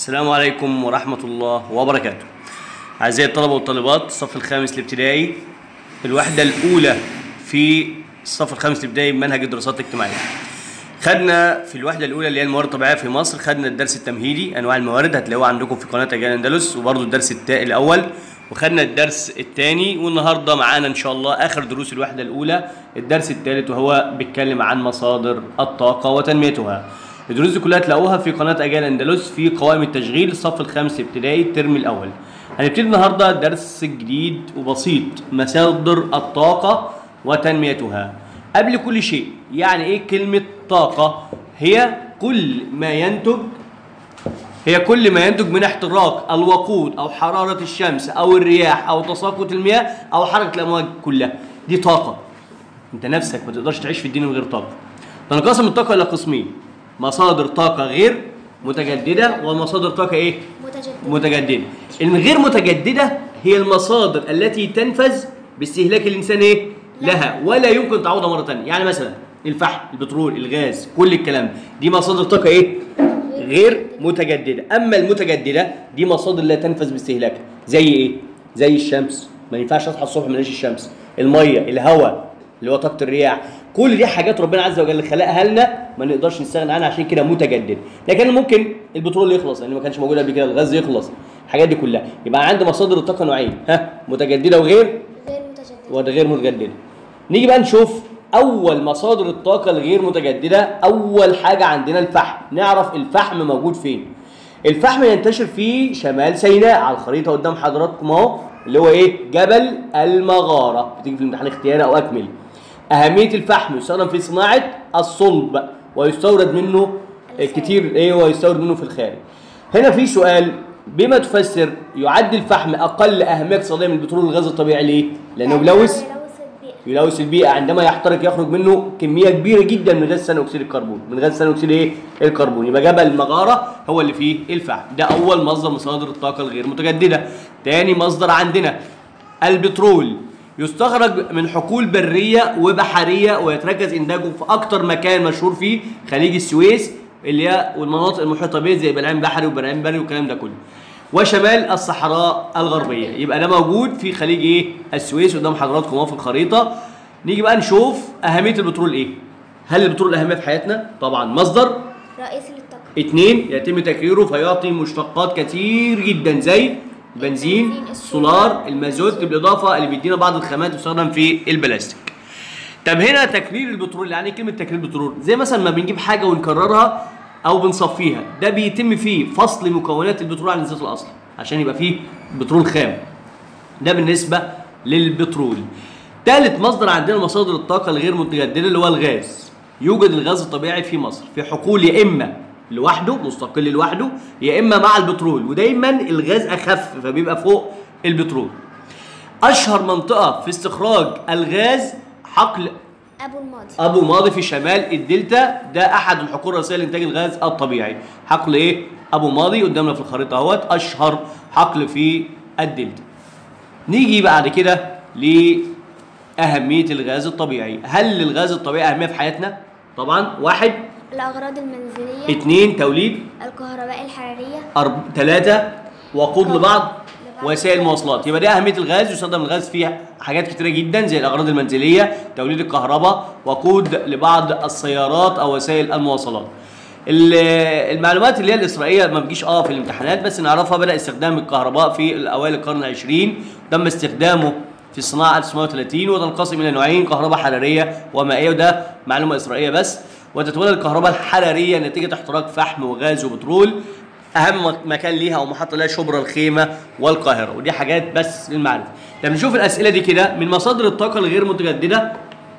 السلام عليكم ورحمة الله وبركاته. أعزائي الطلبة والطالبات الصف الخامس الابتدائي، الوحدة الأولى في الصف الخامس الابتدائي بمنهج الدراسات الاجتماعية. خدنا في الوحدة الأولى اللي هي الموارد الطبيعية في مصر، خدنا الدرس التمهيدي أنواع الموارد، هتلاقوها عندكم في قناة أجيال أندلس، وبرضه الدرس الأول، وخدنا الدرس الثاني، والنهارده معانا إن شاء الله آخر دروس الوحدة الأولى الدرس الثالث، وهو بيتكلم عن مصادر الطاقة وتنميتها. الدروس دي كلها تلاقوها في قناة أجيال أندلس في قوائم التشغيل الصف الخامس ابتدائي الترم الأول. هنبتدي النهارده درس جديد وبسيط، مصادر الطاقة وتنميتها. قبل كل شيء، يعني إيه كلمة طاقة؟ هي كل ما ينتج من احتراق الوقود أو حرارة الشمس أو الرياح أو تساقط المياه أو حركة الأمواج كلها، دي طاقة. أنت نفسك ما تقدرش تعيش في الدنيا من غير طاقة. تنقسم الطاقة إلى قسمين: مصادر طاقة غير متجددة ومصادر طاقة إيه؟ متجددة. الغير متجددة هي المصادر التي تنفذ باستهلاك الإنسان إيه؟ لها، ولا يمكن تعوضها مرة ثانية. يعني مثلا الفحم، البترول، الغاز، كل الكلام دي مصادر طاقة إيه؟ غير متجددة. أما المتجددة دي مصادر لا تنفذ باستهلاكها. زي إيه؟ زي الشمس، ما ينفعش أصحى الصبح ما الاقيش الشمس. المية، الهواء اللي هو طاقة الرياح، كل دي حاجات ربنا عز وجل خلقها لنا ما نقدرش نستغنى عنها، عشان كده متجدد. لكن ممكن البترول يخلص لان ما كانش موجود قبل كده، الغاز يخلص، الحاجات دي كلها. يبقى عندي مصادر الطاقه نوعين، متجدده وغير متجدده. نيجي بقى نشوف اول مصادر الطاقه الغير متجدده. اول حاجه عندنا الفحم. نعرف الفحم موجود فين. الفحم ينتشر في شمال سيناء، على الخريطه قدام حضراتكم اهو، اللي هو ايه؟ جبل المغاره، بتيجي في الامتحان اختياري او اكمل. أهمية الفحم: يستخدم في صناعة الصلب ويستورد منه كتير ويستورد منه في الخارج. هنا في سؤال: بما تفسر يعد الفحم أقل أهمية اقتصادية من البترول والغاز الطبيعي ليه؟ لأنه يلوث البيئة. عندما يحترق يخرج منه كمية كبيرة جدا من غاز ثاني أكسيد الكربون، الكربون. يبقى جبل المغارة هو اللي فيه الفحم. ده أول مصدر مصادر الطاقة الغير متجددة. تاني مصدر عندنا البترول، يستخرج من حقول بريه وبحريه ويتركز انتاجه في اكتر مكان مشهور فيه خليج السويس اللي هي والمناطق المحيطه به زي بلعام بحري وبلعام بري والكلام ده كله، وشمال الصحراء الغربيه. يبقى ده موجود في خليج السويس قدام حضراتكم في الخريطه. نيجي بقى نشوف اهميه البترول ايه. هل البترول اهميه في حياتنا؟ طبعا مصدر رئيسي للطاقه. 2 يتم تكريره فيعطي مشتقات كتير جدا زي بنزين، السولار، المازوت، بالاضافه اللي بيدينا بعض الخامات تستخدم في البلاستيك. طب هنا تكرير البترول، يعني كلمه تكرير البترول زي مثلا ما بنجيب حاجه ونكررها او بنصفيها، ده بيتم فيه فصل مكونات البترول عن الزيت الاصلي عشان يبقى فيه بترول خام. ده بالنسبه للبترول. ثالث مصدر عندنا مصادر الطاقه الغير متجدده اللي هو الغاز. يوجد الغاز الطبيعي في مصر في حقول يا اما لوحده مستقل لوحده يا اما مع البترول، ودايما الغاز اخف فبيبقى فوق البترول. اشهر منطقه في استخراج الغاز حقل ابو ماضي في شمال الدلتا. ده احد الحقول الرئيسيه لانتاج الغاز الطبيعي. حقل ابو ماضي قدامنا في الخريطه اهوت، اشهر حقل في الدلتا. نيجي بعد كده لاهميه الغاز الطبيعي. هل للغاز الطبيعي اهميه في حياتنا؟ طبعا. 1 الأغراض المنزلية، 2 توليد الكهرباء الحرارية، 3 وقود لبعض وسائل المواصلات. يبقى دي أهمية الغاز. يستخدم الغاز في حاجات كتيرة جدا زي الأغراض المنزلية، توليد الكهرباء، وقود لبعض السيارات أو وسائل المواصلات. المعلومات اللي هي الإسرائيلية ما بتجيش في الامتحانات بس نعرفها. بدأ استخدام الكهرباء في أوائل القرن العشرين، تم استخدامه في الصناعة 1930، وتنقسم إلى نوعين: كهرباء حرارية ومائية، وده معلومة إسرائيلية بس. وتتولد الكهرباء الحرارية نتيجة احتراق فحم وغاز وبترول. أهم مكان ليها أو محطة لها شبرا الخيمة والقاهرة، ودي حاجات بس للمعرفة. لما نشوف الأسئلة دي كده: من مصادر الطاقة الغير متجددة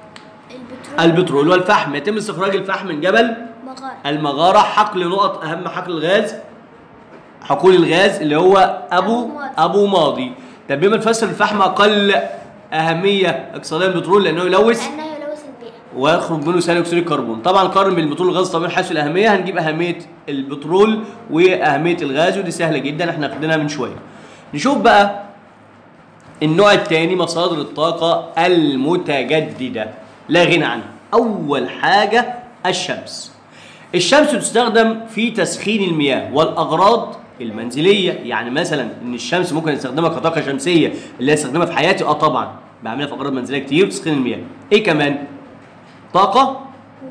البترول والفحم. يتم استخراج الفحم من جبل المغارة. حقل نقط أهم حقل الغاز حقول الغاز اللي هو أبو ماضي. طب بما تفسر الفحم أقل أهمية اقتصادية من البترول؟ لأنه يلوث ويخرج منه ثاني اكسيد الكربون. طبعا قارن بين البترول والغاز الطبيعي حيث الاهميه، هنجيب اهميه البترول واهميه الغاز، ودي سهله جدا احنا خدناها من شويه. نشوف بقى النوع الثاني، مصادر الطاقه المتجدده لا غنى عنها. اول حاجه الشمس. الشمس تستخدم في تسخين المياه والاغراض المنزليه. يعني مثلا ان الشمس ممكن استخدمها كطاقه شمسيه اللي استخدمها في حياتي، طبعا بعملها في اغراض منزليه كتير وتسخين المياه. ايه كمان؟ طاقه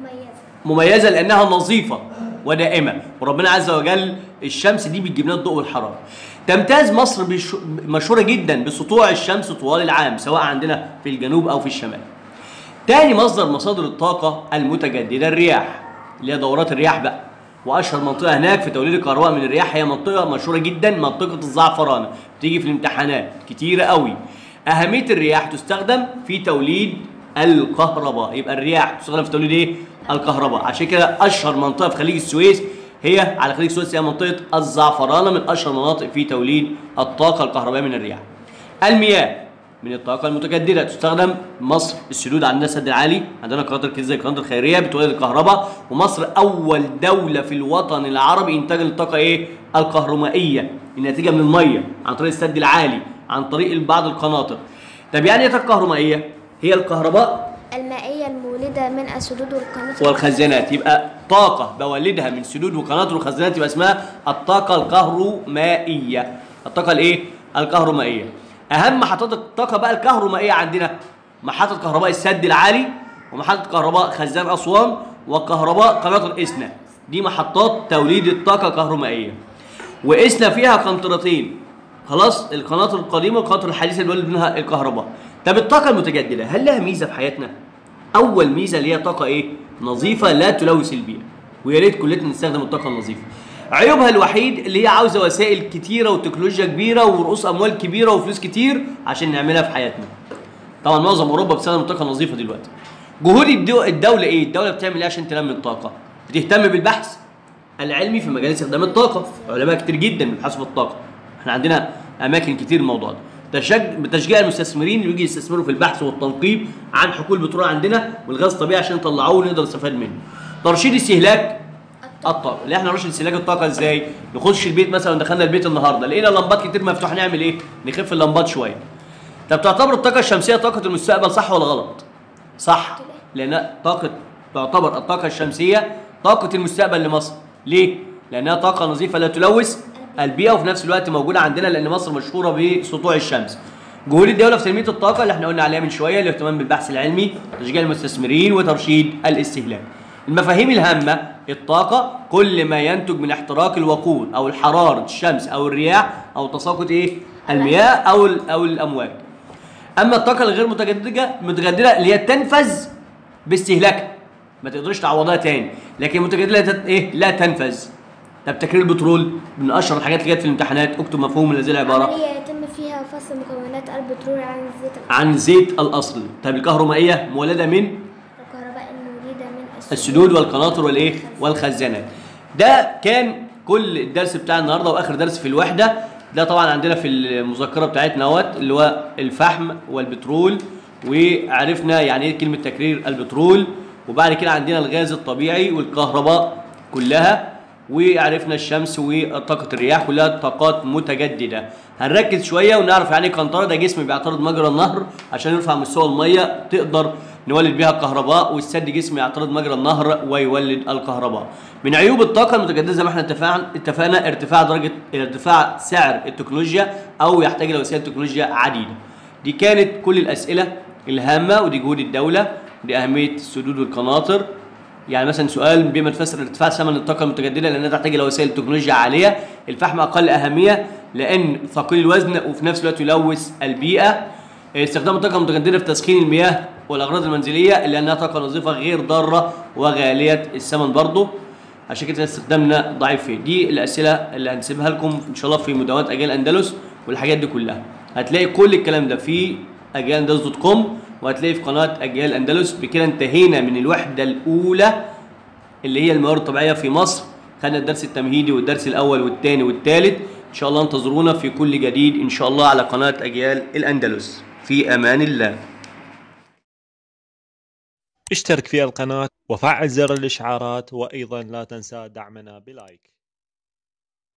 مميزه لانها نظيفه ودائمه، وربنا عز وجل الشمس دي بتجيب لنا الضوء والحراره. تمتاز مصر مشهوره جدا بسطوع الشمس طوال العام، سواء عندنا في الجنوب او في الشمال. تاني مصادر الطاقه المتجدده الرياح، اللي هي دورات الرياح بقى. واشهر منطقه هناك في توليد الكهرباء من الرياح هي منطقه مشهوره جدا، منطقه الزعفرانه، بتيجي في الامتحانات كتيره قوي. اهميه الرياح تستخدم في توليد الكهرباء، يبقى الرياح تستخدم في توليد ايه؟ الكهرباء. عشان كده اشهر منطقه في خليج السويس على خليج السويس هي منطقه الزعفرانه، من اشهر المناطق في توليد الطاقه الكهربائيه من الرياح. المياه من الطاقه المتجدده تستخدم مصر. السدود عندنا السد العالي، عندنا قناطر كده زي القناطر الخيريه بتولد الكهرباء. ومصر اول دوله في الوطن العربي انتاجا للطاقه ايه؟ الكهرومائيه، الناتجه من الميه عن طريق السد العالي، عن طريق بعض القناطر. طب يعني ايه طاقه كهرومائيه؟ هي الكهرباء المائية المولدة من السدود والقناطر والخزانات. يبقى طاقة بولدها من سدود وقناطر وخزانات يبقى اسمها الطاقة الكهرومائية. الطاقة الايه؟ الكهرومائية. أهم محطات الطاقة بقى الكهرومائية عندنا محطة كهرباء السد العالي، ومحطة كهرباء خزان أسوان، وكهرباء قناطر إسنا. دي محطات توليد الطاقة الكهرومائية. وإسنا فيها قنطرتين، خلاص، القناطر القديمة والقناطر الحديثة اللي بيولد منها الكهرباء. طب الطاقة المتجددة هل لها ميزة في حياتنا؟ أول ميزة اللي هي طاقة إيه؟ نظيفة لا تلوث البيئة، ويا ريت كلنا نستخدم الطاقة النظيفة. عيوبها الوحيد اللي هي عاوزة وسائل كتيرة وتكنولوجيا كبيرة ورؤوس أموال كبيرة وفلوس كتير عشان نعملها في حياتنا. طبعا معظم أوروبا بتستخدم الطاقة النظيفة دلوقتي. جهود الدولة إيه؟ الدولة بتعمل إيه عشان تنمي الطاقة؟ بتهتم بالبحث العلمي في مجال استخدام الطاقة، علماء كتير جدا بيبحثوا في الطاقة. احنا عندنا أماكن كتير الموضوع ده. بتشجيع المستثمرين اللي يجي يستثمروا في البحث والتنقيب عن حقول بترول عندنا والغاز الطبيعي عشان نطلعوه ونقدر نستفاد منه. ترشيد استهلاك الطاقه، اللي احنا نرشد استهلاك الطاقه ازاي؟ نخش البيت مثلا، دخلنا البيت النهارده لقينا لمبات كتير مفتوحه، نعمل ايه؟ نخف اللمبات شويه. طب تعتبر الطاقه الشمسيه طاقه المستقبل، صح ولا غلط؟ صح، لان تعتبر الطاقه الشمسيه طاقه المستقبل لمصر. ليه؟ لانها طاقه نظيفه لا تلوث البيئه، وفي نفس الوقت موجوده عندنا لان مصر مشهوره بسطوع الشمس. جهود الدوله في تنميه الطاقه اللي احنا قلنا عليها من شويه، الاهتمام بالبحث العلمي، تشجيع المستثمرين، وترشيد الاستهلاك. المفاهيم الهامه: الطاقه كل ما ينتج من احتراق الوقود او حراره الشمس او الرياح او تساقط ايه؟ المياه او الامواج. اما الطاقه الغير متجدده اللي هي تنفذ باستهلاكها، ما تقدرش تعوضها تاني، لكن المتجدده ايه؟ لا تنفذ. طب تكرير البترول من اشهر الحاجات اللي جت في الامتحانات، اكتب مفهوم من هذه العباره. عملية يتم فيها فصل مكونات البترول عن زيت الاصل. طب الكهرومائيه مولده من الكهرباء المولدة من السدود والقناطر والايه؟ والخزانات. ده كان كل الدرس بتاع النهارده واخر درس في الوحده. ده طبعا عندنا في المذكره بتاعتنا اللي هو الفحم والبترول، وعرفنا يعني ايه كلمه تكرير البترول، وبعد كده عندنا الغاز الطبيعي والكهرباء كلها، وعرفنا الشمس وطاقة الرياح، كلها طاقات متجددة. هنركز شوية ونعرف يعني قنطرة، ده جسم بيعترض مجرى النهر عشان يرفع مستوى المية تقدر نولد بيها الكهرباء، والسد جسم يعترض مجرى النهر ويولد الكهرباء. من عيوب الطاقة المتجددة زي ما احنا اتفقنا ارتفاع سعر التكنولوجيا او يحتاج الى وسائل تكنولوجيا عديدة. دي كانت كل الأسئلة الهامة، ودي جهود الدولة، ودي أهمية السدود والقناطر. يعني مثلا سؤال: بما تفسر ارتفاع ثمن الطاقه المتجدده لانها تحتاج الى وسائل تكنولوجيا عاليه. الفحم اقل اهميه لان ثقيل الوزن وفي نفس الوقت يلوث البيئه. استخدام الطاقه المتجدده في تسخين المياه والاغراض المنزليه لانها طاقه نظيفه غير ضاره وغاليه الثمن برضه، عشان كده استخدامنا ضعيف فيه. دي الاسئله اللي هنسيبها لكم ان شاء الله في مدونات اجيال اندلس، والحاجات دي كلها هتلاقي كل الكلام ده في agialandalus.com، وهتلاقي في قناة أجيال أندلس. بكده انتهينا من الوحدة الأولى اللي هي الموارد الطبيعية في مصر. خدنا الدرس التمهيدي والدرس الأول والثاني والثالث. إن شاء الله انتظرونا في كل جديد إن شاء الله على قناة أجيال الأندلس. في أمان الله. اشترك في القناة وفعل زر الإشعارات، وأيضا لا تنسى دعمنا بلايك.